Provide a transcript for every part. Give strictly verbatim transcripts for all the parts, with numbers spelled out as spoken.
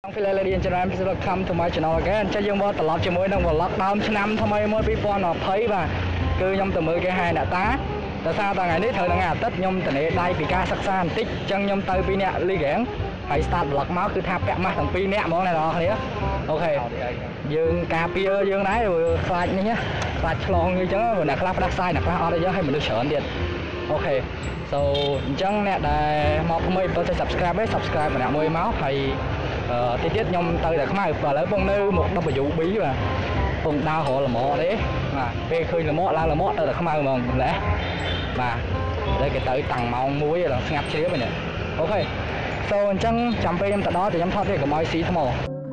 Hello ladies and gentlemen, please welcome to my channel again. Cho dương vô tập lọtជាមួយនឹង vlog ដើមឆ្នាំថ្មីមួយ ពីរពាន់ยี่สิบ បាទគឺខ្ញុំទៅមើលគេហែអ្នកតាដោយសារតែថ្ងៃនេះត្រូវថ្ងៃអាទិត្យខ្ញុំទៅនេដៃពីការសិក្សាបន្តិចអញ្ចឹងខ្ញុំទៅពីអ្នកលីហ្គេងហើយ start vlog មកគឺថាពាក់ម៉ាស់ទាំងពីរនាក់ហ្មងអ្នកនរគ្នាអូខេយើងការពារយើងដែរខ្លាចនេះខ្លាចឆ្លងអញ្ចឹងអ្នកខ្លះផ្ដាស់ផ្សាយអ្នកខ្លះអត់អីចឹងហើយមនុស្សច្រើនទៀតអូខេ so អញ្ចឹងអ្នកដែលមកថ្មីបើទៅ subscribe ទេ subscribe ម្នាក់មួយមកហើយតិចទៀតខ្ញុំទៅតែខ្មៅឥឡូវពងនៅមុខ W B បាទពងដើររលល្មកទេបាទពេលឃើញល្មកឡើងល្មកទៅតែខ្មៅហ្មងម្លេះបាទឥឡូវគេទៅតាំងម៉ោងមួយដល់ស្ងាត់ជ្រាបហ្នឹងអូខេ so អញ្ចឹងចាំពេលខ្ញុំទៅដល់តែខ្ញុំថតវាកុំឲ្យស៊ីថ្ម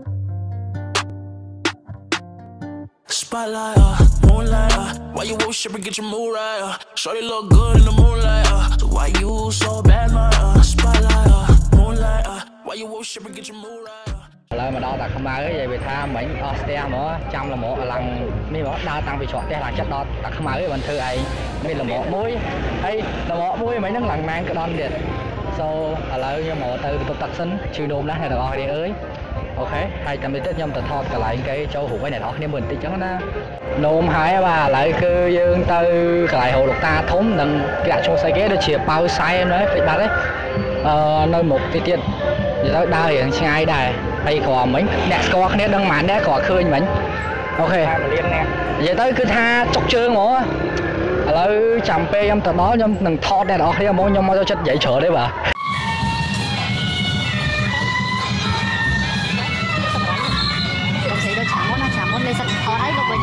Spotlight, uh, moonlight, uh, why you worship and get your mood right, uh, shorty look good in the moonlight, uh, so why you so bad, my, uh, spotlight, uh, moonlight, uh, why you worship and get your mood right, uh. ឥឡូវមកដល់តាខ្មៅហើយវាថាមិញអស់ស្ទះហ្មងចាំល្មកឡើងនេះហ្មងដើរតាំងពីច្រកផ្ទះឡើងចិត្តដល់តាខ្មៅហើយបានធ្វើឯងមានល្មកមួយហើយល្មកមួយមិញហ្នឹងឡើងម៉ានក្តន់ទៀត so ឥឡូវខ្ញុំមកទៅបន្ទប់ទឹកសិនឈឺនោមណាស់អ្នកទាំងអស់គ្នាអើយ អូខេហើយតាមនេះទៀតខ្ញុំទៅថតកន្លែងគេចូលរូបឲ្យអ្នកនរគ្នាមើលបន្តិចចឹងណានោមហើយបាទឥឡូវគឺយើងទៅកន្លែងហៅលោកតាធំនឹងគេដាក់ឈ្មោះស្អីគេដូចជាប៉ៅសែនហ្នឹងពេចបាត់ទេអឺនៅមុខទីទៀតនិយាយទៅដើររៀងឆ្ងាយដែរហើយគ្រាន់មិញអ្នកស្គាល់គ្នាដឹងប៉ុន្មានដែរគ្រាន់ឃើញមិញអូខេថាលៀនណានិយាយទៅគឺថាចុកជើងហ្មងឥឡូវចាំពេលខ្ញុំទៅដល់ខ្ញុំនឹងថតអ្នកនរគ្នាហ្មងខ្ញុំមកចូលចិត្តនិយាយច្រើនទេបាទ lên sân khó đấy của mình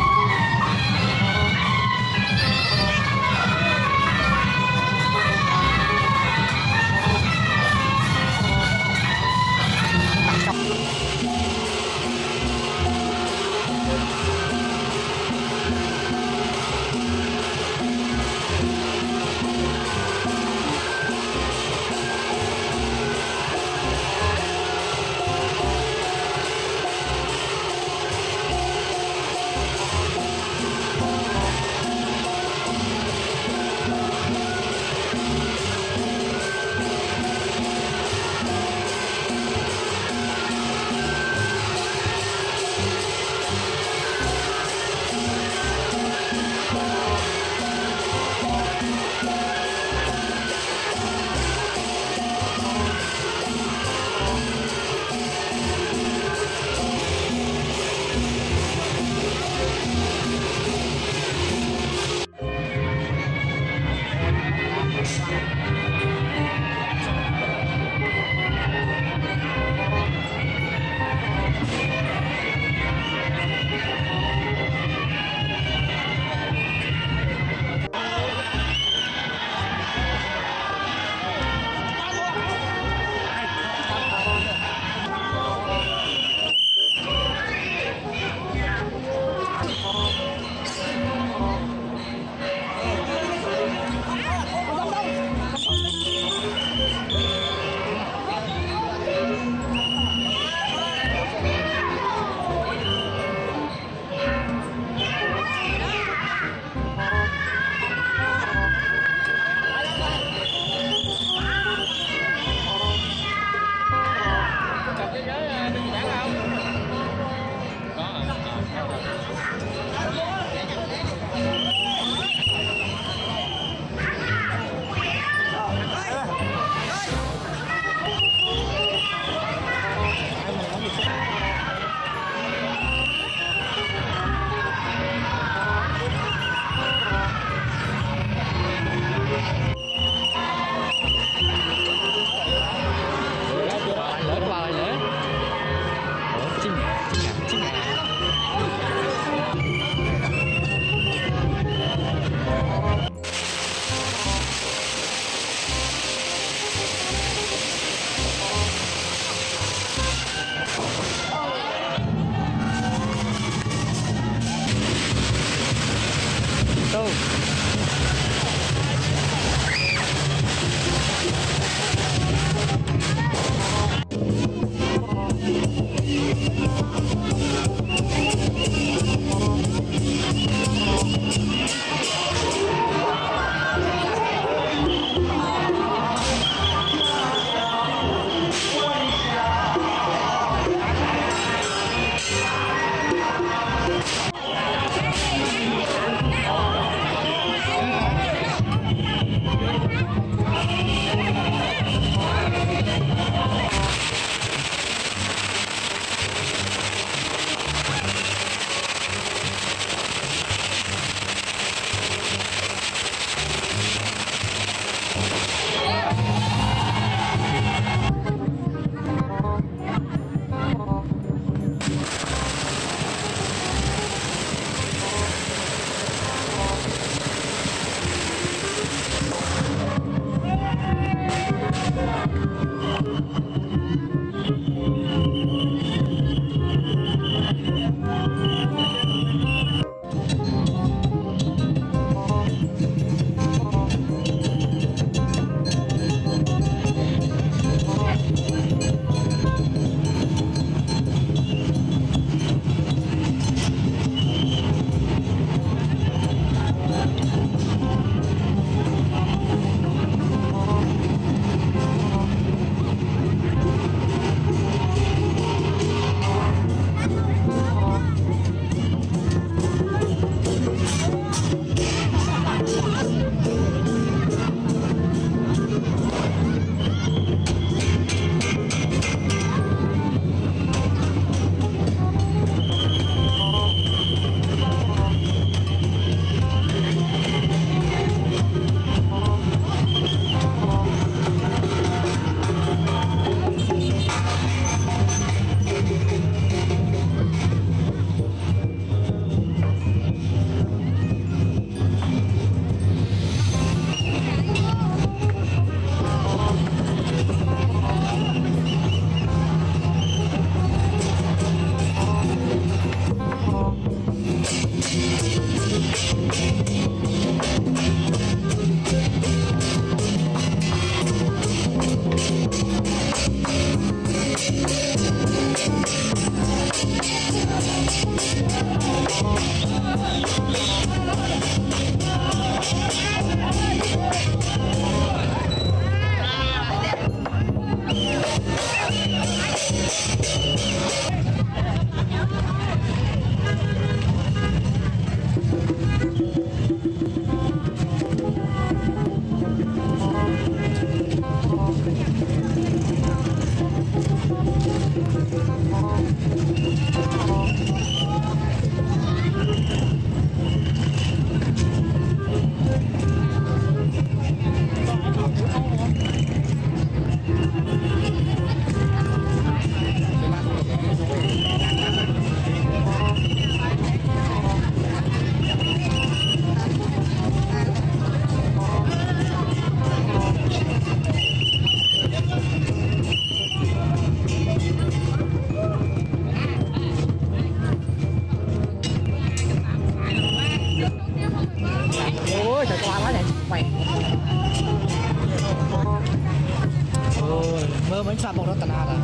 Mơ bánh sạp bọc đó tận à là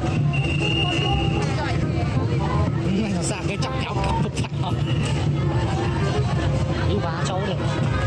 sạp cái chọc chọc cặp phục chặt không đi quá trâu được.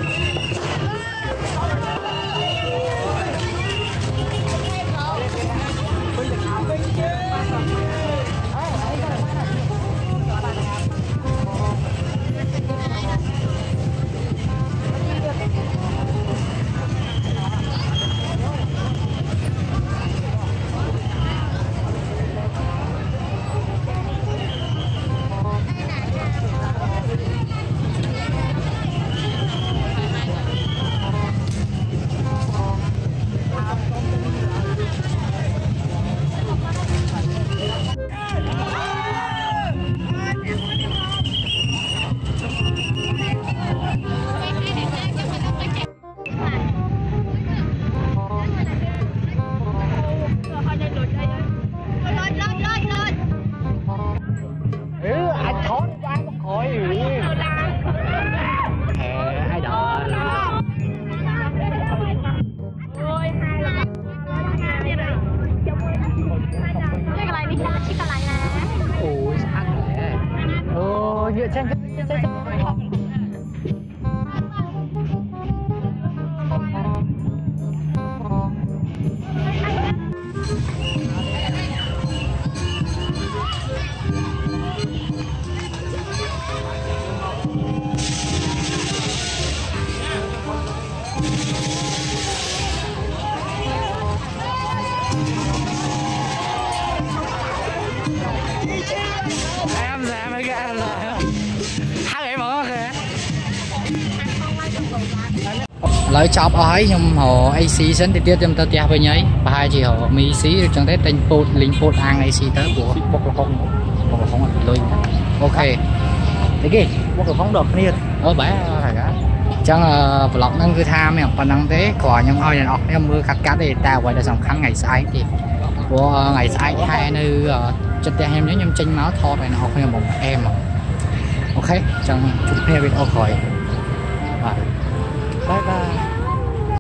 Lấy chọc ở ấy nhưng họ a xê sẵn thì tiết trong tơ tia với nhấy và hai chị họ mỹ xí trong đấy tên bột lính bột ăn a xê tới của bốc là không bốc là không ăn lôi ok thế kì bốc là không được niên ở bãi phải cả chẳng là vlog năng cứ tham em còn năng thế quả nhưng hơi này em mưa cắt cắt để ta quay được dòng khăn ngày sai thì của ngày sai hai nơi chân tay em nhớ nhầm tranh máu thọ này nó không một em mà ok chẳng chụp theo video khỏi bye bye.